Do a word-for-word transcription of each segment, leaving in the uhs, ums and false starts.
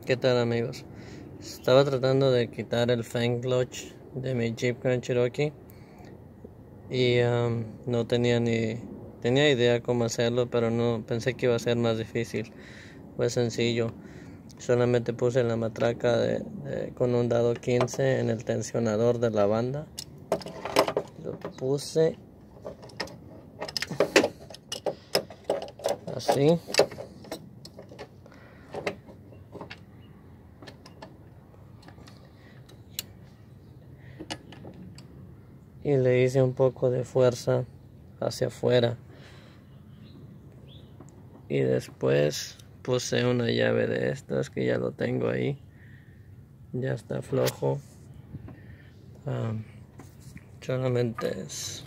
¿Qué tal, amigos? Estaba tratando de quitar el fan clutch de mi Jeep Grand Cherokee y um, no tenía ni tenía idea cómo hacerlo, pero no pensé que iba a ser más difícil. Fue sencillo. Solamente puse la matraca de, de, con un dado quince en el tensionador de la banda. Lo puse así. Y le hice un poco de fuerza hacia afuera. Y después puse una llave de estas que ya lo tengo ahí. Ya está flojo. Um, solamente es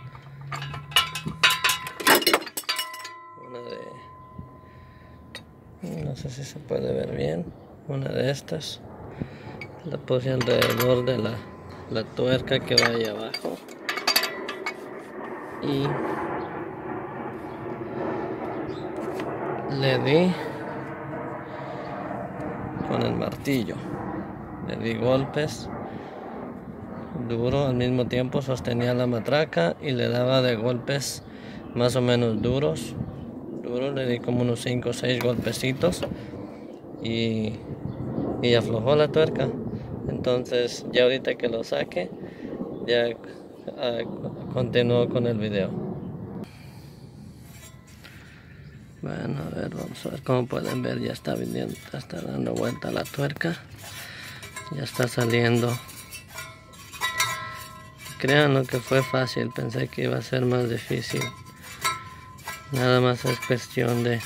una de... No sé si se puede ver bien. Una de estas. La puse alrededor de la, la tuerca que va ahí abajo. Y le di con el martillo. Le di golpes duro, al mismo tiempo sostenía la matraca y le daba de golpes más o menos duros. Duro, le di como unos cinco o seis golpecitos y, y aflojó la tuerca. Entonces ya ahorita que lo saque, ya uh, continúo con el video. Bueno, a ver, vamos a ver, como pueden ver, ya está viniendo, ya está dando vuelta la tuerca, ya está saliendo. Créanlo que fue fácil, pensé que iba a ser más difícil. Nada más es cuestión de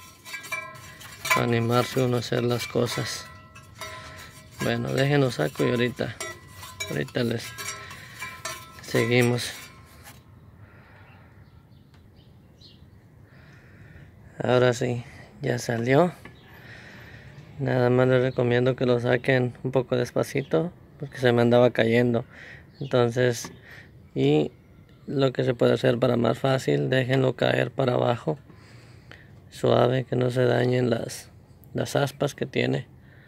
animarse uno a hacer las cosas. Bueno, déjenos saco y ahorita, ahorita les seguimos. Ahora sí, ya salió. Nada más les recomiendo que lo saquen un poco despacito porque se me andaba cayendo. Entonces, y lo que se puede hacer para más fácil, déjenlo caer para abajo, suave, que no se dañen las, las aspas que tiene.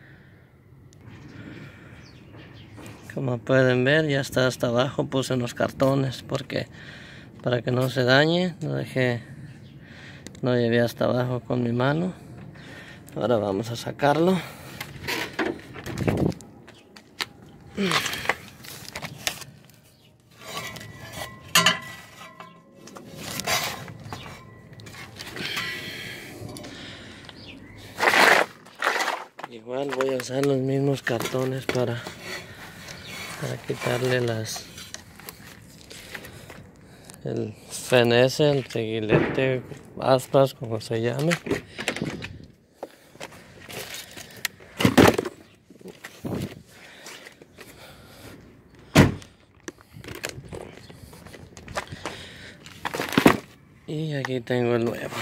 Como pueden ver, ya está hasta abajo. Puse unos cartones porque para que no se dañe, lo dejé, lo llevé hasta abajo con mi mano. Ahora vamos a sacarlo. Igual voy a usar los mismos cartones para, para quitarle las el fenese, el seguilete, aspas, como se llame. Y aquí tengo el nuevo.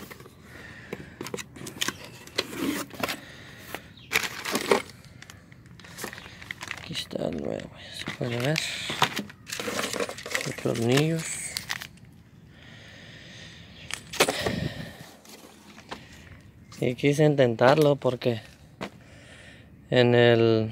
Aquí está el nuevo, se puede ver. Los tornillos. Y quise intentarlo porque en el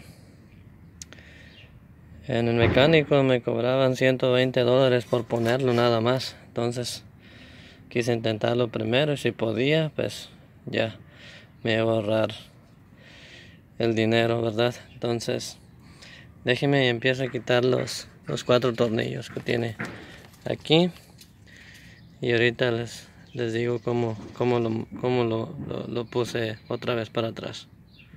en el mecánico me cobraban ciento veinte dólares por ponerlo nada más. Entonces quise intentarlo primero y si podía, pues ya me iba a ahorrar el dinero, ¿verdad? Entonces déjeme y empiezo a quitar los, los cuatro tornillos que tiene aquí y ahorita les, les digo cómo, cómo, lo, cómo lo, lo, lo puse otra vez para atrás.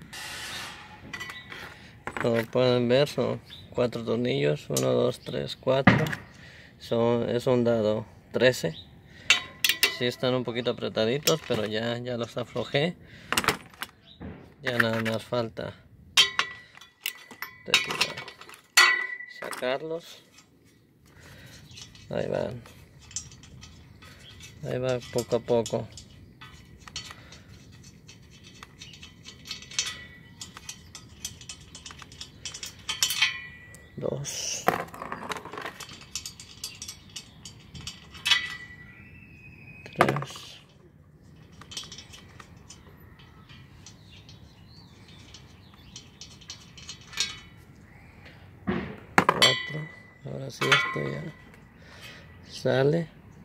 Como pueden ver, son cuatro tornillos, uno, dos, tres, cuatro. Son, es un dado trece. Sí están un poquito apretaditos, pero ya, ya los aflojé. Ya nada más falta retirar, sacarlos. Ahí van. Ahí va poco a poco. Dos. Tres. así esto ya sale.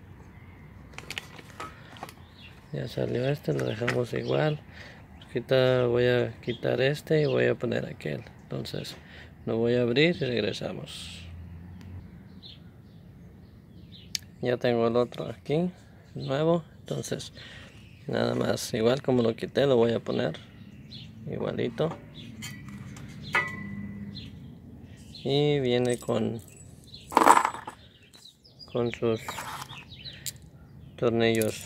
Ya salió este, lo dejamos igual. Ahorita voy a quitar este y voy a poner aquel. Entonces lo voy a abrir y regresamos. Ya tengo el otro aquí, nuevo. Entonces nada más, igual como lo quité, lo voy a poner igualito. Y viene con con sus tornillos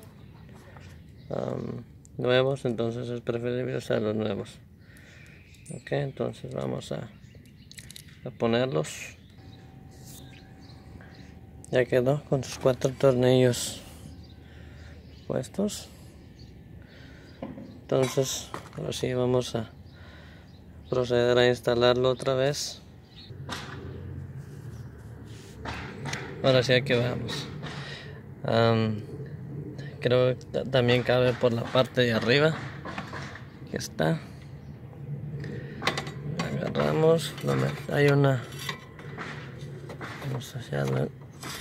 um, nuevos, entonces es preferible usar los nuevos. Ok, entonces vamos a, a ponerlos. Ya quedó con sus cuatro tornillos puestos. Entonces ahora sí vamos a proceder a instalarlo otra vez. Ahora sí, aquí vamos. Um, creo que también cabe por la parte de arriba. Aquí está. Agarramos. Hay una. Vamos a hacerlo.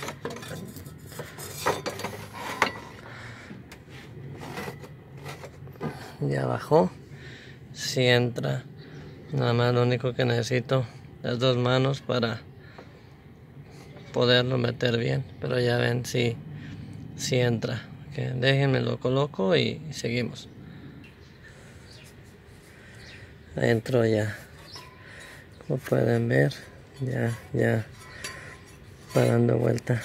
Ya bajó. Si entra. Nada más lo único que necesito es dos manos para poderlo meter bien, pero ya ven si, si entra. Okay, déjenme lo coloco y seguimos. Adentro ya, como pueden ver, ya, ya va dando vuelta.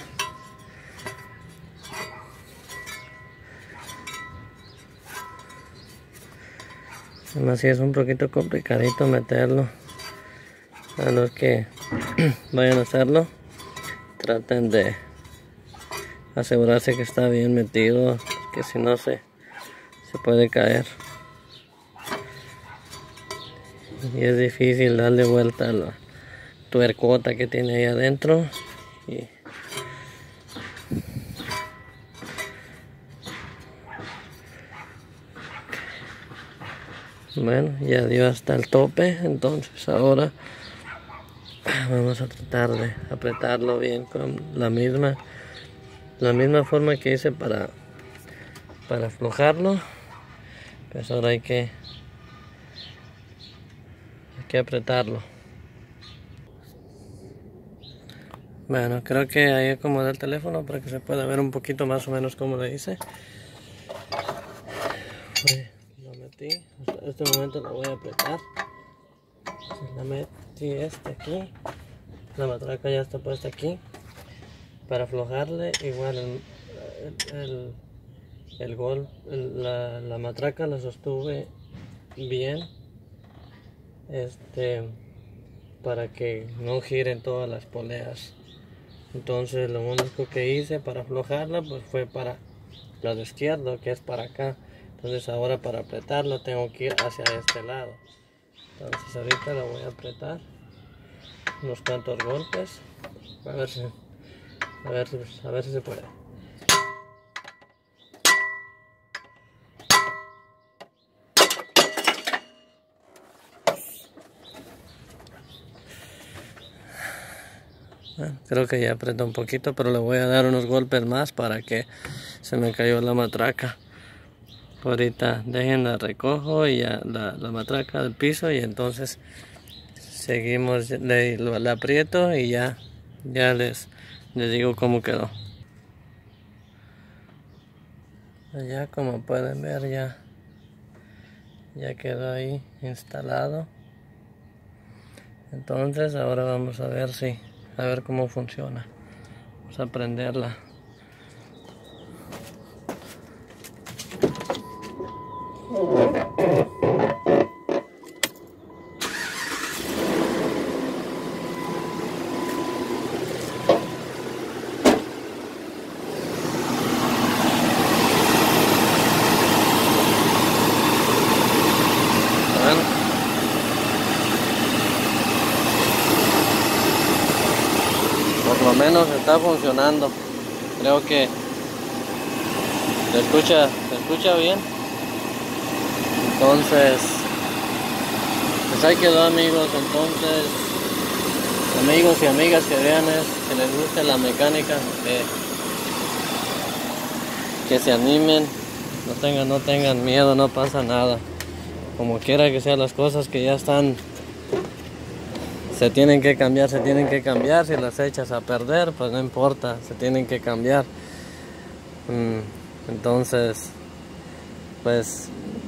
Además sí es un poquito complicadito meterlo. A los que vayan a hacerlo, traten de asegurarse que está bien metido, que si no se, se puede caer. Y es difícil darle vuelta a la tuercota que tiene ahí adentro. Y bueno, ya dio hasta el tope, entonces ahora vamos a tratar de apretarlo bien con la misma la misma forma que hice para para aflojarlo. Pues ahora hay que hay que apretarlo. Bueno, creo que ahí acomodé el teléfono para que se pueda ver un poquito más o menos cómo lo hice. Lo metí, en este momento lo voy a apretar. La metí este aquí, la matraca ya está puesta aquí. Para aflojarle, igual el, el, el, el gol, el, la, la matraca la sostuve bien, este, para que no giren todas las poleas. Entonces lo único que hice para aflojarla pues fue para lado izquierdo, que es para acá. Entonces ahora para apretarlo tengo que ir hacia este lado. Entonces ahorita la voy a apretar unos cuantos golpes, a ver si a ver si, a ver si se puede. Bueno, creo que ya apretó un poquito, pero le voy a dar unos golpes más para que se me cayó la matraca. Ahorita déjenla recojo y ya la, la matraca del piso, y entonces seguimos, le, lo, la aprieto y ya, ya les, les digo cómo quedó. Ya como pueden ver ya, ya quedó ahí instalado. Entonces ahora vamos a ver si, a ver cómo funciona. Vamos a prenderla. Por lo menos está funcionando. Creo que se escucha, se escucha bien. Entonces, pues ahí quedó, amigos. Entonces, amigos y amigas que vean es, que les guste la mecánica, que, que se animen, no tengan, no tengan miedo, no pasa nada. Como quiera que sean las cosas que ya están, se tienen que cambiar, se tienen que cambiar. Si las echas a perder, pues no importa, se tienen que cambiar. Entonces, pues,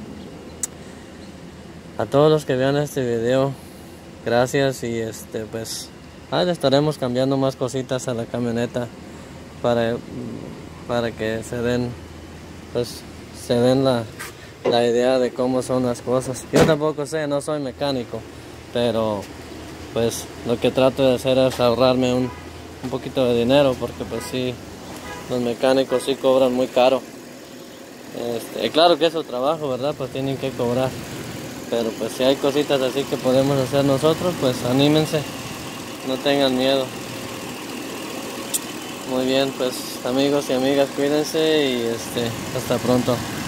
a todos los que vean este video, gracias, y este pues ah, le estaremos cambiando más cositas a la camioneta para, para que se den pues se den la, la idea de cómo son las cosas. Yo tampoco sé, no soy mecánico, pero pues lo que trato de hacer es ahorrarme un, un poquito de dinero, porque pues sí, los mecánicos sí cobran muy caro. Este, y claro que es su trabajo, ¿verdad? Pues tienen que cobrar. Pero pues si hay cositas así que podemos hacer nosotros, pues anímense, no tengan miedo. Muy bien, pues amigos y amigas, cuídense y este, hasta pronto.